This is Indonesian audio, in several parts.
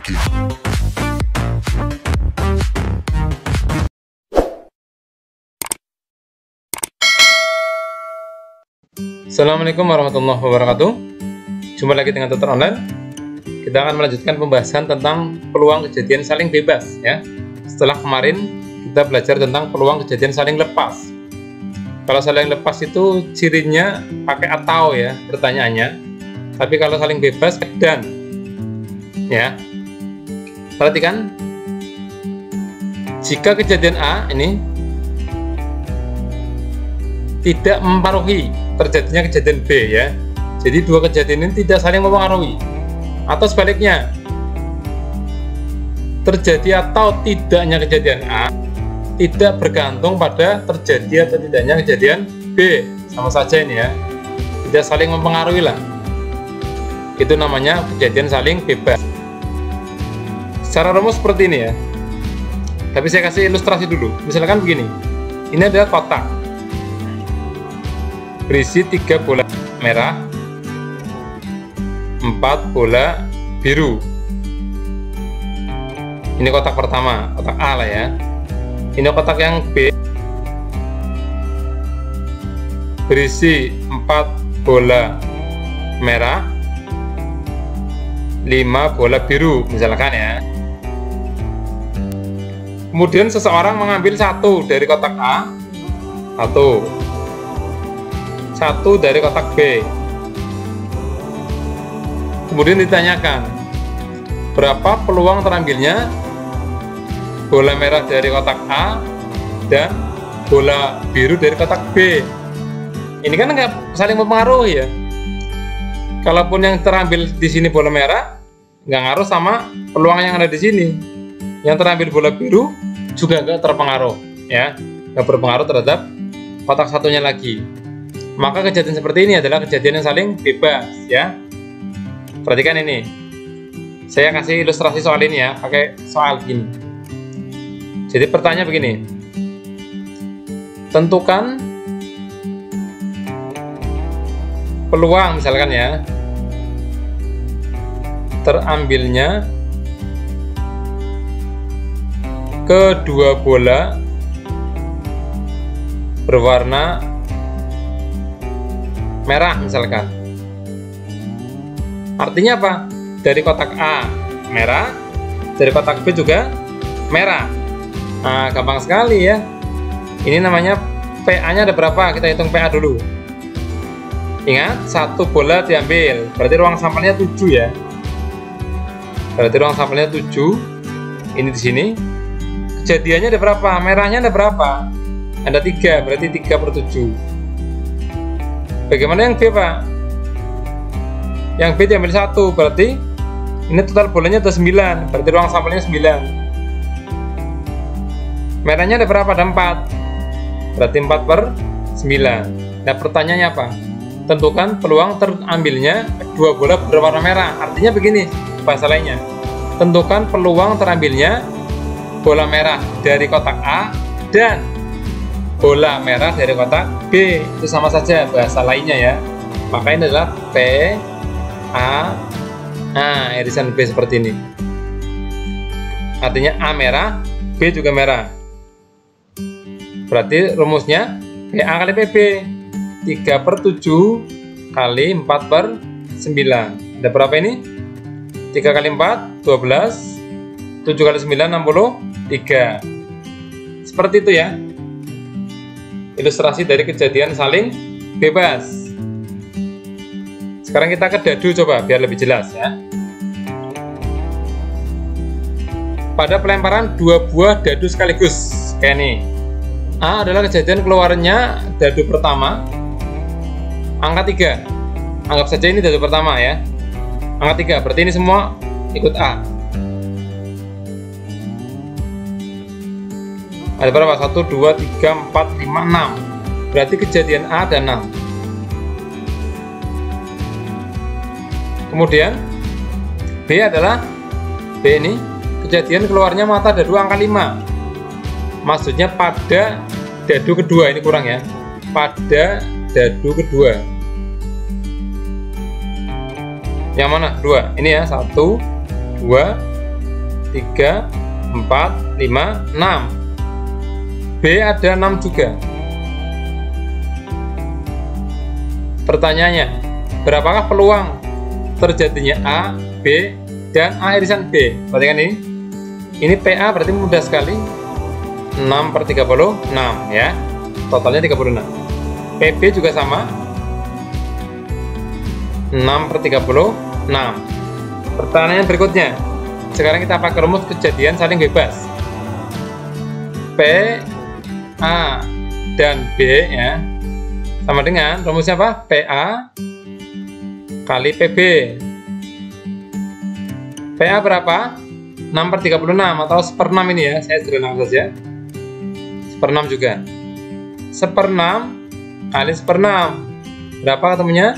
lagi. Assalamualaikum warahmatullahi wabarakatuh. Jumpa lagi dengan Tutor Online. Kita akan melanjutkan pembahasan tentang peluang kejadian saling bebas ya. Setelah kemarin kita belajar tentang peluang kejadian saling lepas. Kalau saling lepas itu cirinya pakai atau ya pertanyaannya. Tapi kalau saling bebas dan ya. Perhatikan, jika kejadian A ini tidak mempengaruhi terjadinya kejadian B ya. Jadi dua kejadian ini tidak saling mempengaruhi. Atau sebaliknya, terjadi atau tidaknya kejadian A tidak bergantung pada terjadi atau tidaknya kejadian B. Sama saja ini ya. Tidak saling mempengaruhi lah. Itu namanya kejadian saling bebas. Secara rumus seperti ini ya. Tapi saya kasih ilustrasi dulu. Misalkan begini. Ini adalah kotak berisi 3 bola merah, 4 bola biru. Ini kotak pertama, kotak A lah ya. Ini kotak yang B berisi 4 bola merah, 5 bola biru misalkan ya. Kemudian seseorang mengambil satu dari kotak A, satu dari kotak B. Kemudian ditanyakan berapa peluang terambilnya bola merah dari kotak A dan bola biru dari kotak B. Ini kan nggak saling mempengaruhi ya. Kalaupun yang terambil di sini bola merah, nggak ngaruh sama peluang yang ada di sini. Yang terambil bola biru juga nggak terpengaruh ya, nggak berpengaruh terhadap kotak satunya lagi. Maka kejadian seperti ini adalah kejadian yang saling bebas ya. Perhatikan ini. Saya kasih ilustrasi soal ini ya, pakai soal gini. Jadi pertanyaan begini. Tentukan peluang misalkan ya terambilnya kedua bola berwarna merah misalkan. Artinya apa? Dari kotak A merah, dari kotak B juga merah. Nah, gampang sekali ya. Ini namanya PA-nya ada berapa? Kita hitung PA dulu. Ingat, satu bola diambil, berarti ruang sampelnya 7 ya. Berarti ruang sampelnya 7. Ini di sini. Kejadiannya ada berapa? Merahnya ada berapa? Ada 3, berarti 3/7. Bagaimana yang B, Pak? Yang B diambil 1, berarti ini total bolanya ada 9, berarti ruang sampelnya 9. Merahnya ada berapa? Ada 4, berarti 4/9. Nah, pertanyaannya apa? Tentukan peluang terambilnya dua bola berwarna merah. Artinya begini, bahasa lainnya. Tentukan peluang terambilnya bola merah dari kotak A dan bola merah dari kotak B. Itu sama saja bahasa lainnya ya. Maka ini adalah P A. Nah, irisan B seperti ini. Artinya A merah, B juga merah. Berarti rumusnya PA kali PB 3/7 kali 4/9. Ada berapa ini? 3 kali 4 12, 7 kali 9 63. Seperti itu ya. Ilustrasi dari kejadian saling bebas. Sekarang kita ke dadu coba biar lebih jelas ya. Pada pelemparan 2 buah dadu sekaligus kayak ini. A adalah kejadian keluarnya dadu pertama angka 3. Anggap saja ini dadu pertama ya. Angka 3, berarti ini semua ikut A. Ada berapa? 1, 2, 3, 4, 5, 6. Berarti kejadian A ada 6. Kemudian B adalah B ini kejadian keluarnya mata dadu angka 5. Maksudnya pada dadu kedua, ini kurang ya. Pada dadu kedua. Yang mana? Dua. Ini ya, 1, 2, 3, 4, 5, 6. B ada 6 juga. Pertanyaannya, berapakah peluang terjadinya A, B, dan A irisan B? Perhatikan ini. Ini PA berarti mudah sekali. 6/36 ya. Totalnya 36. PB juga sama. 6/36. Pertanyaan berikutnya. Sekarang kita pakai rumus kejadian saling bebas. P, A, dan B ya. Sama dengan rumusnya apa? PA kali PB. PA berapa? 6/36 atau 1/6 ini ya. Saya sederhanakan saja. 1/6 juga. 1/6 kali 1/6. Berapa ketemunya?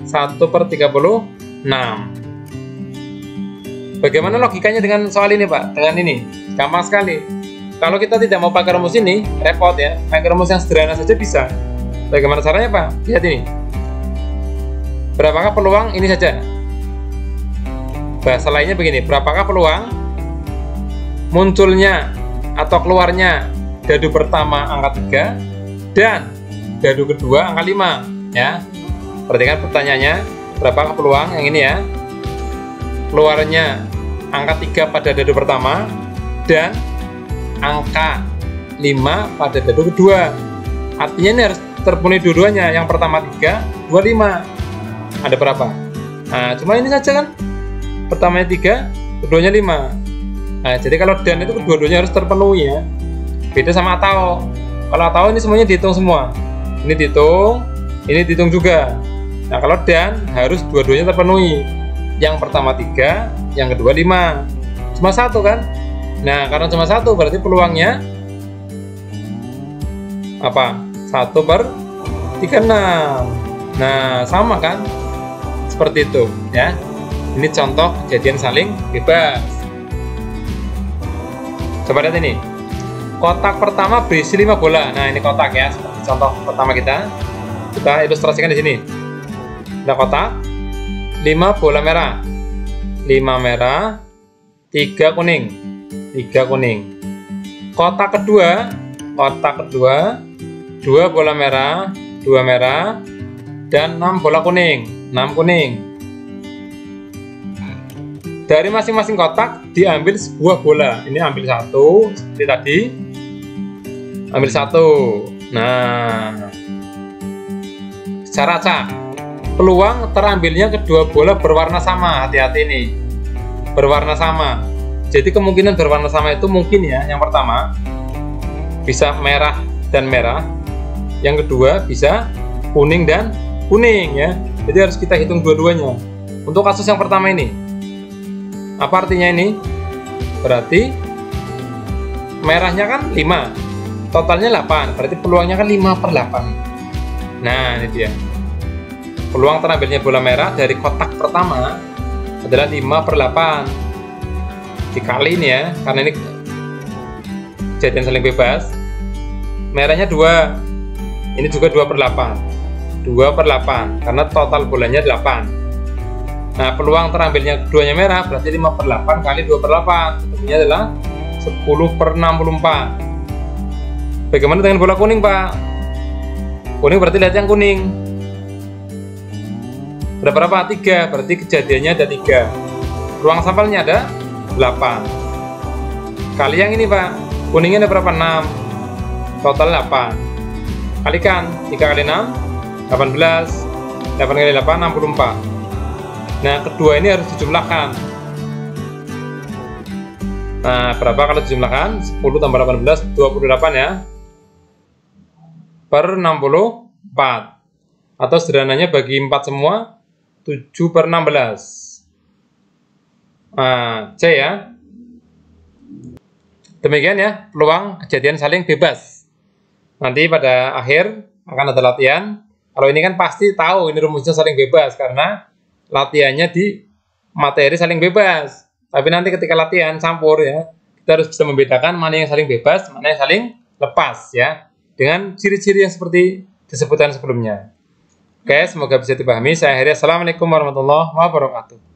1/36. Bagaimana logikanya dengan soal ini, Pak? Dengan ini, gampang sekali. Kalau kita tidak mau pakai rumus ini, repot ya. Pakai rumus yang sederhana saja bisa. Bagaimana caranya, Pak? Lihat ini. Berapakah peluang ini saja? Bahasa lainnya begini, berapakah peluang munculnya atau keluarnya dadu pertama angka 3 dan dadu kedua angka 5 ya. Perhatikan pertanyaannya, berapakah peluang yang ini ya, keluarnya angka 3 pada dadu pertama dan angka 5 pada dadu kedua. Artinya ini harus terpenuhi dua-duanya, yang pertama 3, 2, 5. Ada berapa? Nah, cuma ini saja kan, pertamanya 3, keduanya 5. Nah, jadi kalau dan itu kedua-duanya harus terpenuhi ya. Beda sama atau. Kalau atau ini semuanya dihitung semua. Ini dihitung juga. Nah, kalau dan harus dua-duanya terpenuhi. Yang pertama 3, yang kedua 5. Cuma satu kan? Nah, karena cuma satu berarti peluangnya apa? 1/36. Nah, sama kan? Seperti itu ya. Ini contoh kejadian saling bebas. Coba lihat ini. Kotak pertama berisi 5 bola. Nah, ini kotak ya. Seperti contoh pertama kita ilustrasikan di sini. Ada kotak 5 bola merah. 5 merah, 3 kuning. 3 kuning. Kotak kedua 2 bola merah, 2 merah, dan 6 bola kuning. 6 kuning. Dari masing-masing kotak diambil sebuah bola. Ini ambil satu seperti tadi. Ambil satu. Nah, secara acak, peluang terambilnya kedua bola berwarna sama. Hati-hati ini, berwarna sama. Jadi kemungkinan berwarna sama itu mungkin ya. Yang pertama bisa merah dan merah. Yang kedua bisa kuning dan kuning ya. Jadi harus kita hitung dua-duanya. Untuk kasus yang pertama ini, apa artinya ini? Berarti merahnya kan 5, totalnya 8, berarti peluangnya kan 5/8. Nah, ini dia. Peluang terambilnya bola merah dari kotak pertama adalah 5/8. Dikali ini ya, karena ini kejadian saling bebas. Merahnya 2, ini juga 2/8. 2/8, karena total bolanya 8. Nah, peluang terambilnya keduanya merah berarti 5/8 kali 2/8. Tentunya adalah 10/64. Bagaimana dengan bola kuning, Pak? Kuning berarti lihat yang kuning. Ada berapa? 3. Berarti kejadiannya ada 3. Ruang sampelnya ada 8. Kali yang ini, Pak. Kuningnya ada berapa? 6. Total 8. Kalikan 3 kali 6, 18. 8 kali 8, 64. Nah, kedua ini harus dijumlahkan. Nah, berapa kalau dijumlahkan? 10 tambah 18, 28 ya. Per 64. Atau sederhananya bagi 4 semua, 7/16. Nah, C ya. Demikian ya, peluang kejadian saling bebas. Nanti pada akhir akan ada latihan. Kalau ini kan pasti tahu ini rumusnya saling bebas, karena latihannya di materi saling bebas. Tapi nanti ketika latihan campur ya, kita harus bisa membedakan mana yang saling bebas, mana yang saling lepas ya, dengan ciri-ciri yang seperti disebutkan sebelumnya. Oke, semoga bisa dipahami. Saya akhiri. Assalamualaikum warahmatullahi wabarakatuh.